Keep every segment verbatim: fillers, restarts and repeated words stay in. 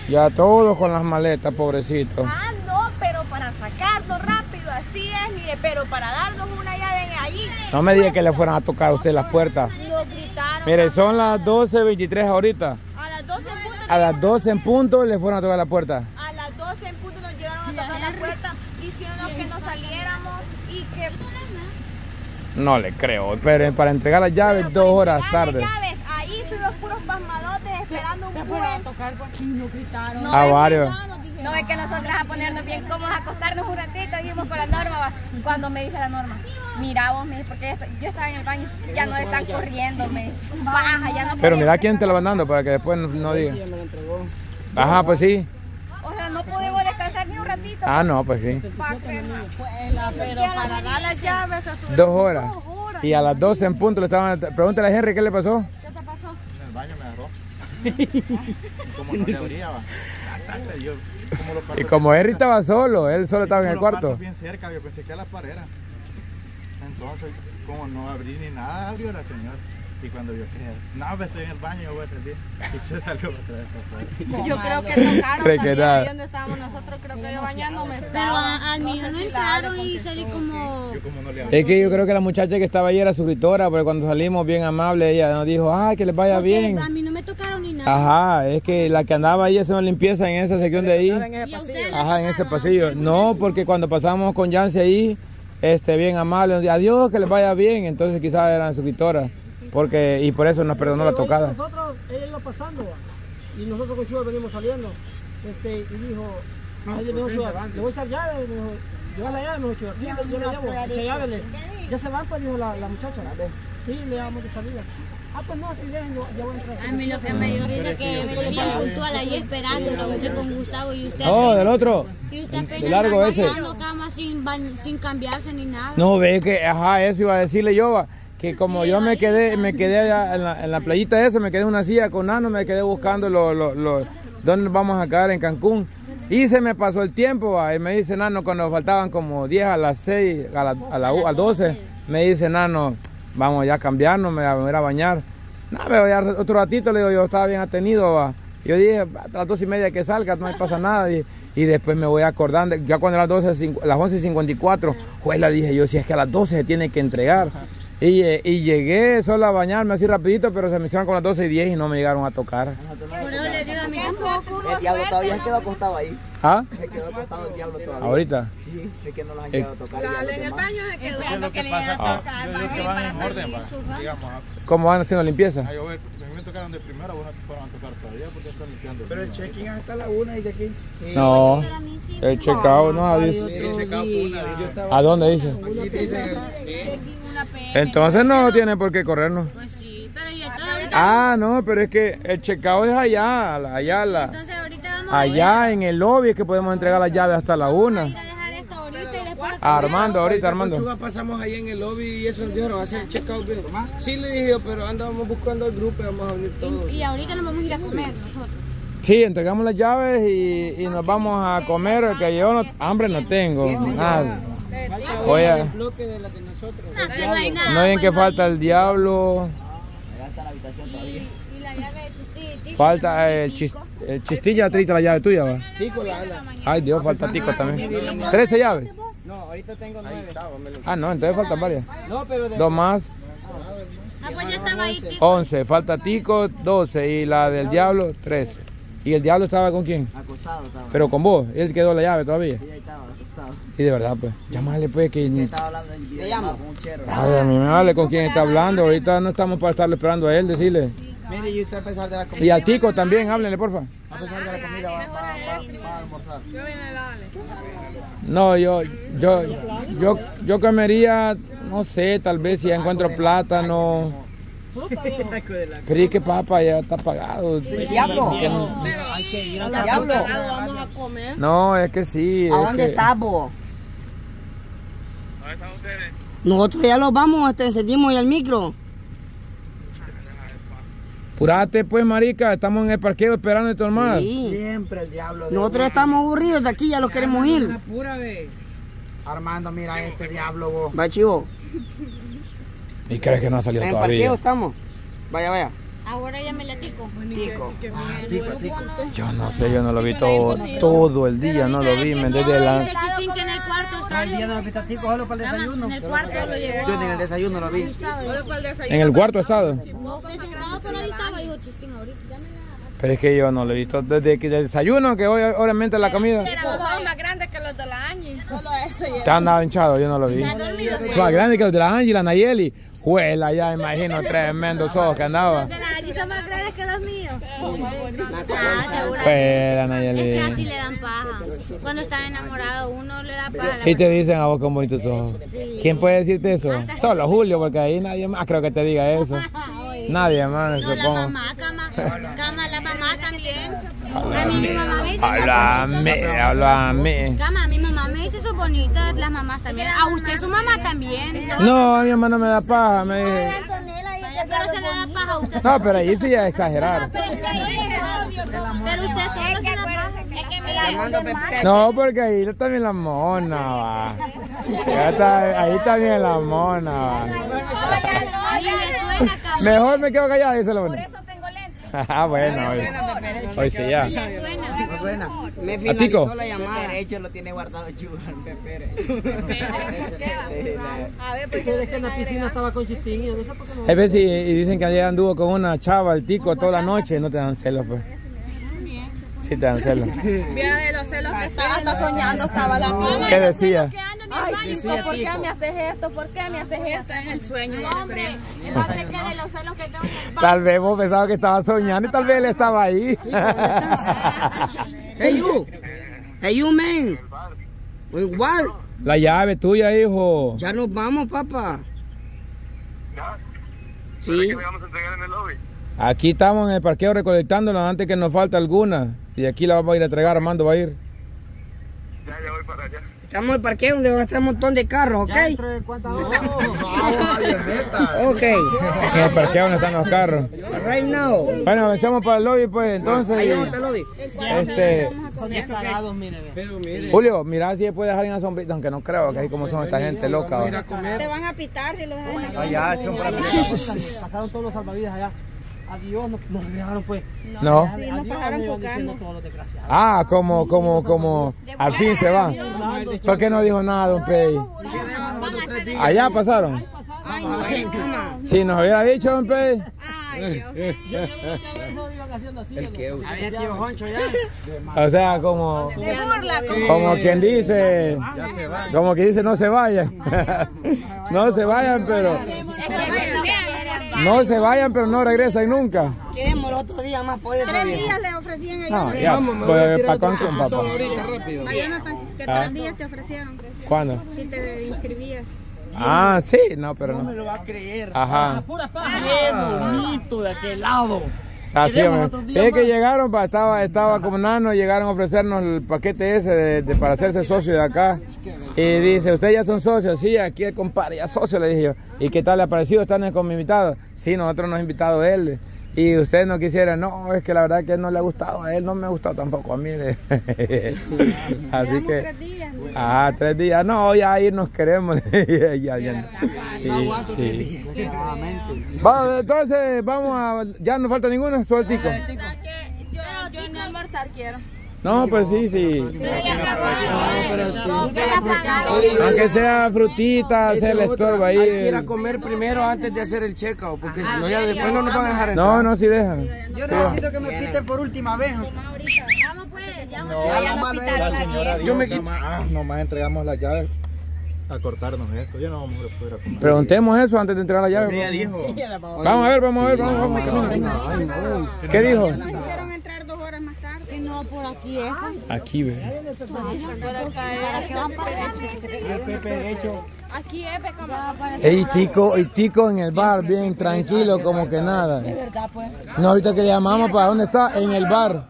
Ya todos con las maletas, pobrecitos. Ah, no, pero para sacarlo rápido, así es, mire, pero para darnos una llave allí. No me diga que le fueran a tocar a usted las puertas. Nos gritaron. Mire, son las doce veintitrés ahorita. A las doce en punto. A las doce en punto le fueron a tocar la puerta. A las doce en punto nos llegaron a tocar la puerta diciendo que nos saliéramos y que... No le creo, pero para entregar las llaves Pero dos para horas entregar tarde. las llaves, ahí estuvimos puros pasmadotes esperando un buen... Y nos gritaron. No, a varios. No es que nosotras a ponernos bien cómodos, a acostarnos un ratito, dijimos con la Norma, va. Cuando me dice la Norma, mira vos, me dice, porque yo estaba en el baño, ya no están corriendo, me dice, baja, ya no. Pero mira quién te la va dando para que después no, no diga. Ajá, pues sí. O sea, no pudimos descansar ni un ratito. Ah, no, pues sí. Pero para dar las llaves... Dos horas. Y a las doce en punto le estaban... Pregúntale a Henry qué le pasó. ¿Qué te pasó? En el baño me agarró. Y como no le abría, va. Yo, como los Y como Henry estaba solo, él solo estaba en el cuarto. Bien cerca, yo pensé que a la pared era. Entonces, como no abrí ni nada, abrió la señora. Y cuando yo que no, estoy en el baño, yo voy a salir. Y se salió otra vez. Yo creo que tocaron Cree que también nada. ahí donde estábamos nosotros, creo que yo bañándome Pero estaba. a, a mí no entraron y salí como... Yo como no le abrí. Es que yo creo que la muchacha que estaba ahí era suscriptora, porque cuando salimos bien amable, ella nos dijo, ay, que les vaya Porque bien. a mí no me tocaron ni nada. Ajá, es que la que andaba ahí haciendo limpieza en esa sección de ahí. ¿Y a ustedes les Ajá, en ese tocaron? pasillo. No, porque cuando pasamos con Yancy ahí, este, bien amable, nos dijo, adiós, que les vaya bien. Entonces quizás eran suscriptoras, porque, y por eso nos perdonó la tocada. Nosotros, ella iba pasando, y nosotros con Chuba venimos saliendo, este, y dijo, ay, me dijo Chuba, le voy a echar llave, me dijo, lleva la llave, me dijo Chuba, sí, yo le llevo, echa llave, le- ya se van, pues, dijo la, la muchacha, sí, le damos de salida. Ah, pues no, así déjenlo, ya voy a entrar. A mí lo que me dio risa es que venía bien puntual ahí esperando, lo usted con Gustavo y usted Oh, apenas- del otro. y usted apenas de largo ese. pasando cama sin, ba- sin cambiarse ni nada. No, ve que, ajá, eso iba a decirle yo, va, que como yo me quedé, me quedé allá en la, en la playita esa, me quedé en una silla con Nano, me quedé buscando lo, lo, lo, dónde nos vamos a quedar en Cancún. Y se me pasó el tiempo, va, y me dice Nano, cuando faltaban como diez a las seis, a, la, a, la, a las doce, me dice Nano, vamos ya a cambiarnos, me voy a ir a bañar. No, me voy a otro ratito, le digo, yo estaba bien atenido, va. Yo dije, a las dos y media que salga, no me pasa nada. Y, y después me voy acordando, ya cuando eran las, doce, las once y cincuenta y cuatro, pues la dije yo, si es que a las doce se tiene que entregar. Y, y llegué solo a bañarme así rapidito, pero se me hicieron con las doce y diez y no me llegaron a tocar. Por eso le digo a mí tampoco. El diablo todavía se quedó acostado ahí. ¿Ah? Se quedó acostado el diablo todavía. ¿Ahorita? Sí, es que no los han Eh. llegado a tocar. ya los En el demás. baño se quedó Lo que que le pasa, iban a tocar, yo va, digo que y van para en orden, salir. va. Digamos, ah, ¿Cómo van haciendo limpieza? ah, yo voy, a mí me tocaron de primera, bueno, fueron a tocar todavía porque están limpiando. Pero el check-in hasta la una, dice aquí. No, el checkout no, Ay, dice. otro día. Yo estaba- ¿A dónde dice? Aquí dice- Una pena. Entonces no tiene por qué corrernos. Pues sí, pero yo estoy ahorita. Ah, no, pero es que el checkout es allá, allá, la, Entonces ahorita vamos a ir allá en el lobby es que podemos entregar las llaves hasta la una. a dejar esto ahorita y después. A Armando, ahorita Con Armando. Chuba pasamos ahí en el lobby y eso nos dijeron hacer el check-out bien. Sí, le dije yo, pero andábamos buscando el grupo y vamos a abrir todo. Y, y ahorita nos vamos a ir a comer nosotros. Sí, entregamos las llaves y, y nos vamos a comer, que yo no, hambre no tengo, nada. Voy a, El bloque de la de nosotros. No, que no hay nada. no hay en pues, que falta el diablo, Allá está la habitación todavía. Y la llave de Chistí. falta el, chis, el chistilla, triste la llave tuya, va. Tico, la ala. Ay Dios, falta tico también. ¿trece llaves? No, ahorita tengo nueve. Ah, no, entonces faltan varias. No, pero de... Dos más, Ah, pues ya estaba ahí, Tico. once, falta tico, doce y la del diablo, trece. ¿Y el diablo estaba con quién? Acostado estaba. Pero con vos, él quedó la llave todavía. Sí, ahí estaba, acostado. Y de verdad, pues, llámale pues que... Estaba hablando en video con un cherro. Ay, a mí me vale con quién está hablando. Ahorita no estamos para estarle esperando a él, decirle. Mire, y usted a pesar de la comida. Y al tico también, háblenle, porfa. A pesar de la comida, va, va, va, va a almorzar. No, yo, yo, yo, yo comería, no sé, tal vez si ya encuentro plátano. Pero es que papá ya está pagado. Diablo. Que no, Diablo. Vamos a comer. no, es que sí. ¿A es dónde que- estás vos? ¿Dónde están ustedes? Nosotros ya los vamos, este, encendimos ya el micro. Apurate pues, marica, estamos en el parqueo esperando a tu hermano. Siempre el diablo. Nosotros estamos aburridos de aquí, ya los queremos ir. Pura vez. Armando, mira este diablo vos. Va, chivo. ¿Y crees que no ha salido En el todavía? parqueo estamos. Vaya, vaya. Ahora llámele a Tico. Tico. Yo no sé, yo no lo vi todo, todo el día, no lo vi. Me desde la... Dice Chistín que en el cuarto está. El día de los Tico solo para el desayuno. En el cuarto lo llevó. Yo en el desayuno lo vi. En el cuarto estado. No sé si estaba, pero ahí estaba, dijo Chistín ahorita. Pero es que yo no lo he visto desde que el desayuno, que hoy obviamente la comida. Era los ojos más grandes que los de la Angie, solo eso. Te han dado hinchado, yo no lo vi. Más grande que los de la Angie y la Nayeli. Juela, ya imagino, tremendos ojos que andaba. Los de la Angie son más grandes que los míos. Juela, Es que Nayeli. así le dan paja. Cuando está enamorado uno le da paja. Y te dicen a vos con bonitos ojos. ¿Quién puede decirte eso? Solo Julio, porque ahí nadie más creo que te diga eso. Nadie más, No, la supongo. mamá, cama, cama, la mamá también. A mí mi mamá me dice Háblame, háblame. Cama, mi mamá me dice son bonitas, las mamás también. A usted su mamá también. No, a mi mamá no me da paja, me dije. Pero se le da paja a usted. No, pero ahí sí ya es exagerar. Pero usted solo se da paja. No, porque ahí también la mona, va. Ya está, ahí también la mona, va. Ay, me suena, cama. Mejor me quedo callada, dice la mona. Eso tengo lentes. Ah, bueno, hoy, hoy sí ya. Le suena. No suena. Me Tico? finalizó la llamada. Derecho lo tiene guardado Chuga. A ver, pues Es que en la piscina estaba con Chistín y yo no sé por qué no. Hay veces y, y dicen que ayer anduvo con una chava, el Tico, toda la noche y no te dan celos, pues. Sí te dan celos. mira de los celos que estaba hasta soñando, estaba la cama. ¿Qué decía? Ay, Tico, ¿por qué me haces esto? ¿Por qué me haces esto? En el sueño. Hombre, fíjate que de los celos que tengo en el Tal vez vos pensabas que estaba soñando y tal vez él estaba ahí. Hey you. Hey you man. Igual. La llave tuya, hijo. Ya nos vamos, papá. Sí. Aquí estamos en el parqueo recolectándola antes que nos falta alguna. Y aquí la vamos a ir a entregar, Armando va a ir. Ya, ya voy para allá. Estamos en el parqueo donde va a estar un montón de carros, ¿ok? Ya entre cuántas horas. Ok. En el parqueo donde están los carros. Right now. Bueno, avancemos para el lobby, pues, entonces. Ahí y- vamos, está el lobby. Este, Son descarados, mire. ve. Julio, mira si puede dejar en la sombrita, aunque no creo que ahí como son esta gente loca. ¿va? Te van a pitar si los dejas. Allá, son para Pasaron todos los salvavidas allá. Adiós, nos, nos dejaron pues. No. Sí, nos Adiós, pasaron iban diciendo tocando. todos los desgraciados. Ah, como, como, como, al fin se va. ¿Por qué no dijo nada, don Pei? Allá pasaron. Ay, no, qué cama. Si nos hubiera dicho, don Pei. Ay, Dios. Eso iban haciendo así. El que Había tío Honcho ya. O sea, como, de burla. Como como quien dice, Ya se va. como quien dice, no se vayan. No se vayan, pero, Es que bueno, no se vayan, pero no regresan nunca. Queremos el otro día más por eso. tres viejo. días le ofrecían a No, ellos. ya, Vamos, me voy voy a a tirar para otro Cancún, chapuzón papá. ahorita, rápido. A Jonathan, que Ah. tres días te ofrecieron. ¿Cuándo? Si te inscribías. Ah, sí, no, pero No me no. lo va a creer. Ajá. pura paja. Qué bonito de aquel lado. Así, Queremos hombre. otros días Es que más. llegaron, pa, estaba, estaba como nano, llegaron a ofrecernos el paquete ese de, de- para hacerse socio de acá. Y dice, ¿ustedes ya son socios? Sí, aquí el compadre, ya socio, le dije yo. ¿Y qué tal le ha parecido? ¿Están como invitados? Sí, nosotros nos ha invitado él. Y usted no quisiera, no, es que la verdad que no le ha gustado a él, no me ha gustado tampoco a mí. le- Así Llevamos que, tres días. ah, tres días, no, ya ir nos queremos. ya, ya. Sí, sí. Vamos, entonces, vamos a, ya no falta ninguno, solo el Tico. Yo, yo en almorzar quiero. No, pues sí, sí. No, que la pagaron. Aunque sea frutita, Esa se es le otra. estorba Hay que ahí. ir a comer primero antes de hacer el checkout, porque si no ya después no nos van a dejar entrar. No, no, sí dejan. Yo necesito que me piten por última vez. Vamos pues, ya No, vayan a la pitar señora dijo Yo me que nomás, ah, nomás entregamos las llaves a cortarnos esto. Ya no vamos a poder comer. Preguntemos eso antes de entregar la llave. Ella dijo. Vamos a ver, vamos a ver, vamos, vamos. camina. ¿Qué dijo? Nos hicieron entrar dos horas más tarde. Que no, por aquí es. Aquí, ve. Aquí es pecado. Ey, Tico, y Tico en el bar, bien tranquilo, como que nada. De verdad, pues. No, ahorita que le llamamos, ¿para dónde está? En el bar.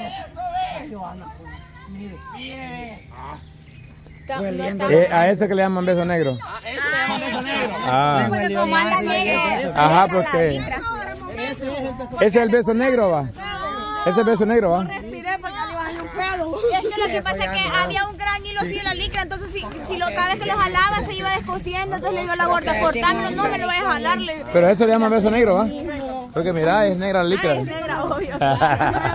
Eh, a ese que le llaman beso negro. Ah, Porque como anda bien. ajá, porque ese es el beso negro, va. Ese es el beso negro, va. respiré porque le iba a salir un pelo. Y es que lo que pasa es que había un gran hilo así en la licra, entonces si, si lo, cada vez que lo jalaba se iba descosiendo, entonces le digo a la gorda, cortámelo, no me lo vayas a jalar. le- Pero eso le llaman beso negro, va. No, Porque mira, es negra la licra. Ay, es negra, obvio.